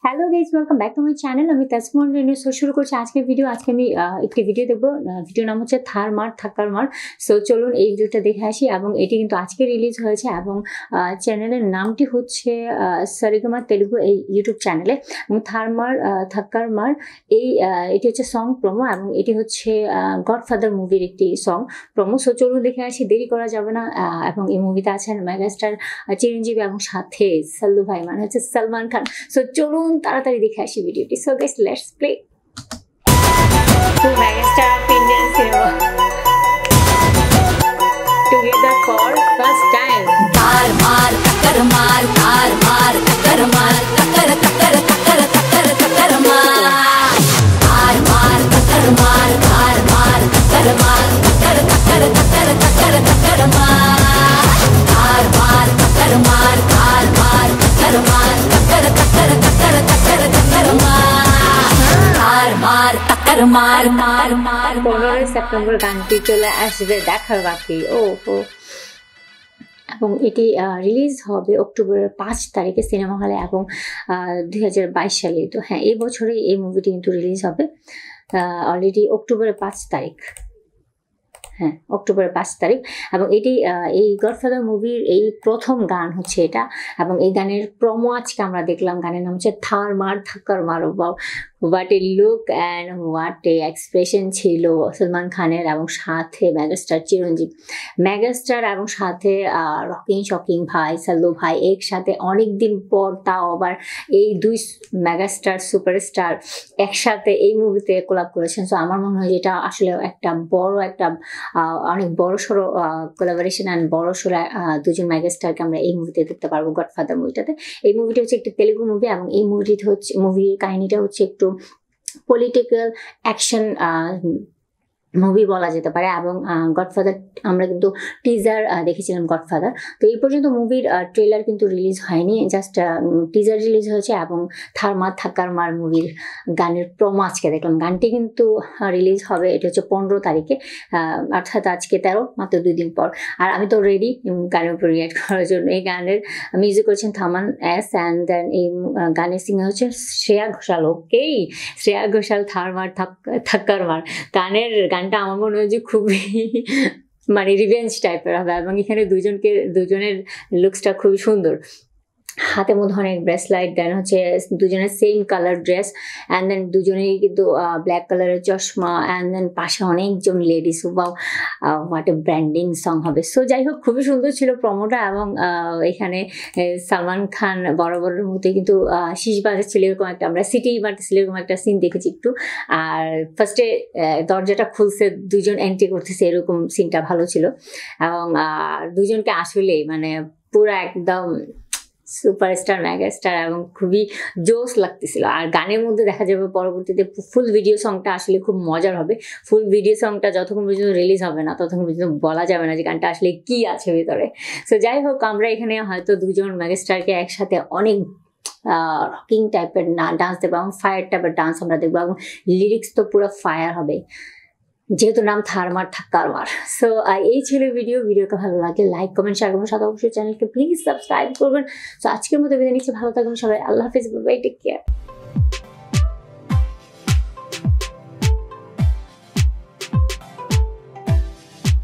Hello guys welcome back to my channel. আমি Tajmun rhino শুরু করছি আজকের ভিডিও। আজকে আমি একটি ভিডিও দেব। ভিডিও নাম হচ্ছে থার মার থাক্কার মার। সো চলুন এই ভিডিওটা দেখে আসি। এবং এটি কিন্তু আজকে রিলিজ হয়েছে এবং চ্যানেলের নামটি হচ্ছে সারিগামা তেলুগু এই ইউটিউব চ্যানেলে। এবং থার মার থাক্কার মার এটি হচ্ছে সং প্রোমো এবং এটি হচ্ছে গডফাদার মুভির একটি সং প্রোমো। সো চলুন দেখে আসি, দেরি করা যাবে না। এবং এই মুভিতে আছেন মেগাস্টার চিরঞ্জীবী এবং সাথে সাল্লু ভাই মানে হচ্ছে সালমান খান। সো চলুন তাড়াতাড়ি দেখে আসি ভিডিওটি। So guys let's play to megastar of Indian cinema together for first time. Thaar maar thakkar maar, thaar maar thakkar maar, thakkar thakkar thakkar thakkar thakkar maar. Thaar maar thakkar maar, thaar maar thakkar maar, thakkar thakkar thakkar thakkar thakkar maar. Thaar maar thakkar maar, thaar maar thakkar maar, thakkar thakkar thakkar thakkar thakkar maar. Thaar maar thakkar maar, maar maar. 15 September গানটি চলে আসবে, দেখার বাকি। এবং এটি release হবে অক্টোবরের 5 তারিখে সিনেমা হলে এবং 2022 সালে। তো হ্যাঁ, এই বছরেই এই মুভিটি কিন্তু রিলিজ হবে অলরেডি অক্টোবরের 5 তারিখ। হ্যাঁ, অক্টোবরের 5 তারিখ। এবং এটি এই গডফাদার মুভির এই প্রথম গান হচ্ছে এটা। এবং এই গানের প্রোমো আজকে আমরা দেখলাম। গানের নাম হচ্ছে থার মার থাক্কার মার। What a look and what a expression ছিল সলমান খানের এবং সাথে মেগাস্টার চিরঞ্জীব। মেগাস্টার এবং সাথে রকিং শকিং ভাই সাল্লু ভাই একসাথে অনেকদিন পর, তাও আবার এই দুই মেগাস্টার সুপারস্টার একসাথে এই মুভিতে কোলাপ করেছেন। সো আমার মনে হয় যেটা আসলে একটা অনেক বড় সড়ো কোলাবোরেশন অ্যান্ড বড় সড়ো দুজন মেগাস্টারকে আমরা এই মুভিতে দেখতে পারবো গডফাদার মুভিটাতে। এই মুভিটা হচ্ছে একটি তেলুগু মুভি এবং এই মুভিটি হচ্ছে মুভির কাহিনীটা হচ্ছে একটু পলিটিক্যাল অ্যাকশন মুভি বলা যেতে পারে। এবং গডফাদার আমরা কিন্তু টিজার দেখেছিলাম গডফাদার। তো এই পর্যন্ত মুভির ট্রেলার কিন্তু রিলিজ হয়নি, জাস্ট টিজার রিলিজ হয়েছে। এবং থার মার থাক্কার মার মুভির গানের প্রোমো আজকে দেখলাম। গানটি কিন্তু রিলিজ হবে, এটা হচ্ছে 15 তারিখে, অর্থাৎ আজকে 13, মাত্র 2 দিন পর। আর আমি তো রেডি গানের উপর রিয়াক্ট করার জন্য। এই গানের মিউজিক করেছেন থামান এস অ্যান্ড দেন এই গানের সিঙ্গার হচ্ছে শ্রেয়া ঘোষাল। ওকেই, শ্রেয়া ঘোষাল থার মার থাক্কার মার গানটা আমার মনে হয় যে খুবই মানে রিভেঞ্জ টাইপের হবে। এবং এখানে দুজনের লুকসটা খুবই সুন্দর। হাতে মধ্যে অনেক ব্রেসলাইট, দেন হচ্ছে দুজনের same colour dress and then দুজনেই কিন্তু ব্ল্যাক কালারের চশমা অ্যান্ড দেন পাশে অনেকজন লেডিস। বা হোয়াট এ ব্র্যান্ডিং সং হবে। সো যাই হোক, খুবই সুন্দর ছিল প্রমোটা। এবং এখানে সালমান খান বরাবরের মতোই কিন্তু শীষ বাজাচ্ছিল, এরকম একটা আমরা সিটি মারতেছিল এরকম একটা সিন দেখেছি একটু। আর ফার্স্টে দরজাটা খুলছে, দুজন এন্ট্রি করতেছে, এরকম সিনটা ভালো ছিল। এবং দুজনকে আসলেই মানে পুরো একদম সুপারস্টার মেগাস্টার এবং খুবই জোস লাগতেছিল। আর গানের মধ্যে দেখা যাবে পরবর্তীতে ফুল ভিডিও সংটা আসলে খুব মজার হবে। ফুল ভিডিও সংটা যতক্ষণ পর্যন্ত রিলিজ হবে না ততক্ষণ পর্যন্ত বলা যাবে না যে গানটা আসলে কি আছে ভিতরে। সো যাই হোক, আমরা এখানে হয়তো দুজন মেগাস্টারকে একসাথে অনেক রকিং টাইপের ডান্স দেখবো এবং ফায়ার টাইপের ডান্স আমরা দেখবো। এবং লিরিক্স তো পুরো ফায়ার হবে, যেহেতু নাম থার মার থাক্কার মার। সো এই ছিল ভিডিওকে ভালো লাগে লাইক কমেন্ট শেয়ার করবেন, সাথে অবশ্যই চ্যানেলকে প্লিজ সাবস্ক্রাইব করবেন। সো আজকের মতো বিদায় নিচ্ছি, ভালো থাকবেন সবাই, আল্লাহ হাফিজ, বাই, টেক কেয়ার।